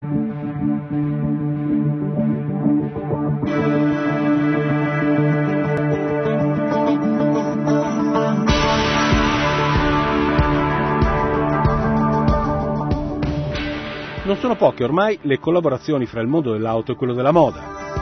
Non sono poche ormai le collaborazioni fra il mondo dell'auto e quello della moda.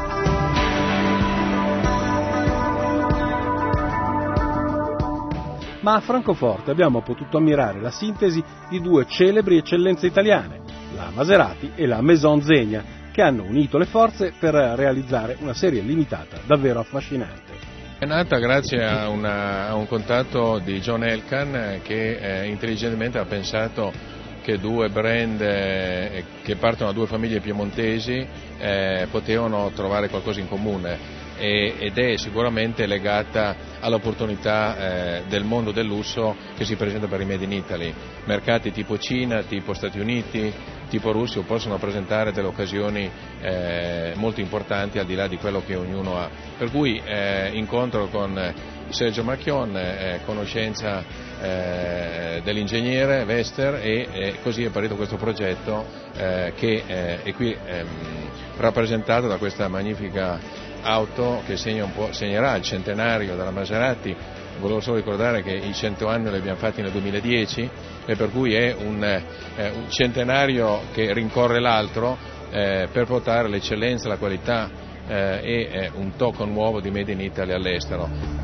Ma a Francoforte abbiamo potuto ammirare la sintesi di due celebri eccellenze italiane, la Maserati e la Maison Zegna, che hanno unito le forze per realizzare una serie limitata davvero affascinante. È nata grazie a un contatto di John Elkann che intelligentemente ha pensato che due brand che partono da due famiglie piemontesi potevano trovare qualcosa in comune ed è sicuramente legata all'opportunità del mondo del lusso che si presenta per i Made in Italy. Mercati tipo Cina, tipo Stati Uniti, tipo Russia possono presentare delle occasioni molto importanti al di là di quello che ognuno ha. Per cui incontro con Sergio Marchion, conoscenza dell'ingegnere Vester e così è partito questo progetto che è qui rappresentato da questa magnifica auto che segnerà il centenario della Maserati. Volevo solo ricordare che i 100 anni li abbiamo fatti nel 2010 e per cui è un centenario che rincorre l'altro per portare l'eccellenza, la qualità e un tocco nuovo di Made in Italy all'estero.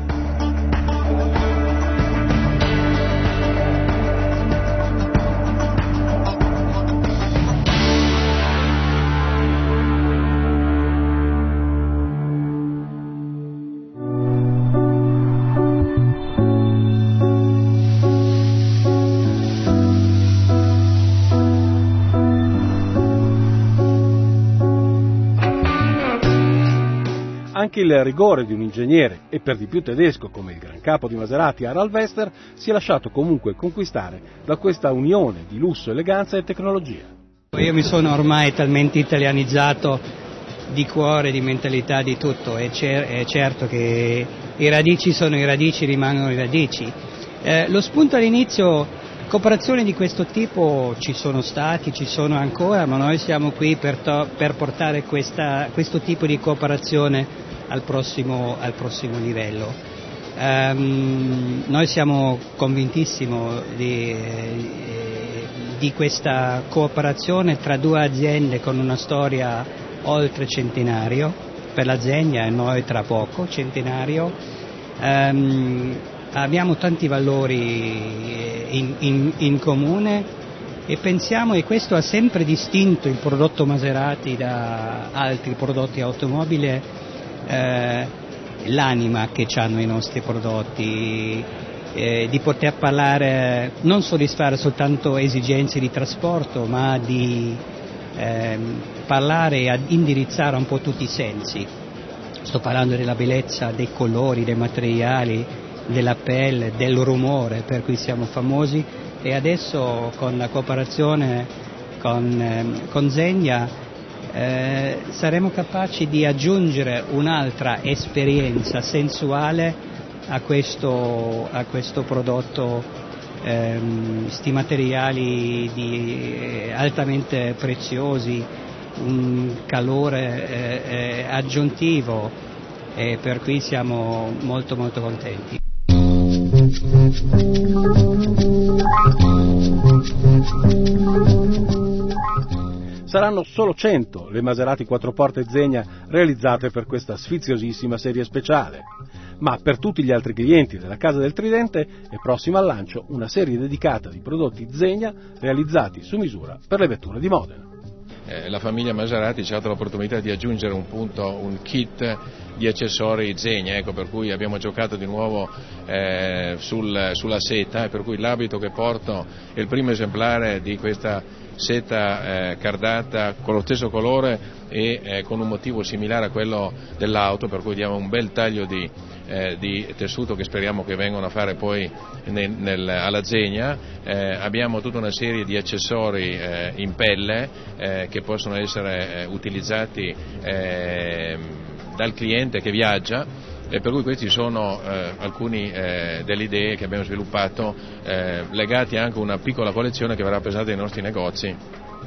Anche il rigore di un ingegnere, e per di più tedesco come il gran capo di Maserati Harald Vester, si è lasciato comunque conquistare da questa unione di lusso, eleganza e tecnologia. Io mi sono ormai talmente italianizzato di cuore, di mentalità, di tutto, è certo che i radici sono i radici, rimangono i radici. Lo spunto all'inizio, cooperazioni di questo tipo ci sono stati, ci sono ancora, ma noi siamo qui per portare questo tipo di cooperazione al prossimo livello. Noi siamo convintissimi di questa cooperazione tra due aziende con una storia oltre centenario, per la Zegna e noi tra poco, centenario. Abbiamo tanti valori in comune e pensiamo, e questo ha sempre distinto il prodotto Maserati da altri prodotti automobili, l'anima che hanno i nostri prodotti, di poter parlare, non soddisfare soltanto esigenze di trasporto, ma di parlare e indirizzare un po' tutti i sensi. Sto parlando della bellezza, dei colori, dei materiali, della pelle, del rumore per cui siamo famosi, e adesso con la cooperazione con Zegna saremo capaci di aggiungere un'altra esperienza sensuale a questo prodotto, sti materiali altamente preziosi, un calore aggiuntivo, e per cui siamo molto molto contenti. Saranno solo 100 le Maserati quattroporte Zegna realizzate per questa sfiziosissima serie speciale, ma per tutti gli altri clienti della Casa del Tridente è prossima al lancio una serie dedicata di prodotti Zegna realizzati su misura per le vetture di Modena. La famiglia Maserati ci ha dato l'opportunità di aggiungere un kit di accessori Zegna, ecco, per cui abbiamo giocato di nuovo sulla seta, e per cui l'abito che porto è il primo esemplare di questa seta cardata con lo stesso colore e con un motivo similare a quello dell'auto, per cui diamo un bel taglio di tessuto che speriamo che vengano a fare poi alla Zegna. Abbiamo tutta una serie di accessori in pelle che possono essere utilizzati dal cliente che viaggia, e per cui questi sono alcuni delle idee che abbiamo sviluppato, legati anche a una piccola collezione che verrà presentata nei nostri negozi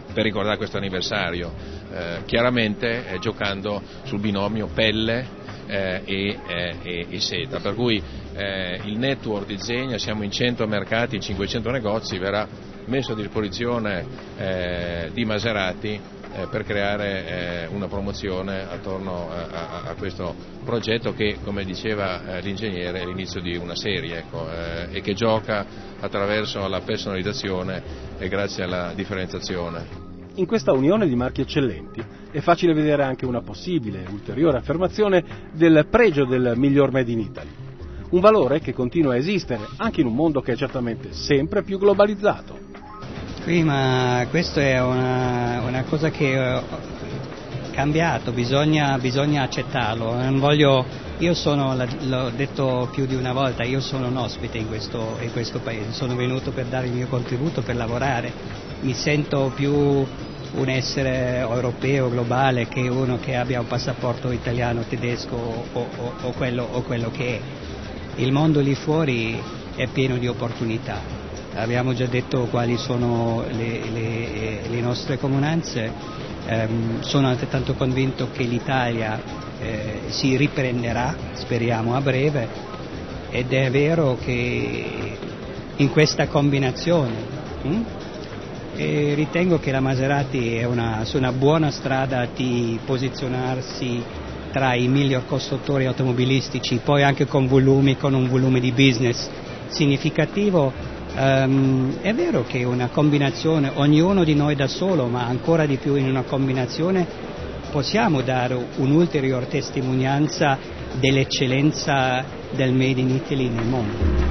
per ricordare questo anniversario, chiaramente giocando sul binomio pelle e seta, per cui il network di Zegna, siamo in 100 mercati, in 500 negozi, verrà messo a disposizione di Maserati per creare una promozione attorno a questo progetto che, come diceva l'ingegnere, è l'inizio di una serie, e che gioca attraverso la personalizzazione e grazie alla differenziazione. In questa unione di marchi eccellenti è facile vedere anche una possibile ulteriore affermazione del pregio del miglior Made in Italy, un valore che continua a esistere anche in un mondo che è certamente sempre più globalizzato. Sì, ma questo è una cosa che è cambiato, bisogna accettarlo. Io sono, l'ho detto più di una volta, io sono un ospite in questo paese, sono venuto per dare il mio contributo, per lavorare, mi sento più un essere europeo, globale, che uno che abbia un passaporto italiano, tedesco o quello che è. Il mondo lì fuori è pieno di opportunità. Abbiamo già detto quali sono le nostre comunanze, sono altrettanto convinto che l'Italia si riprenderà, speriamo a breve, ed è vero che in questa combinazione ritengo che la Maserati è su una buona strada di posizionarsi tra i miglior costruttori automobilistici, poi anche con un volume di business significativo. È vero che una combinazione, ognuno di noi da solo, ma ancora di più in una combinazione, possiamo dare un'ulteriore testimonianza dell'eccellenza del Made in Italy nel mondo.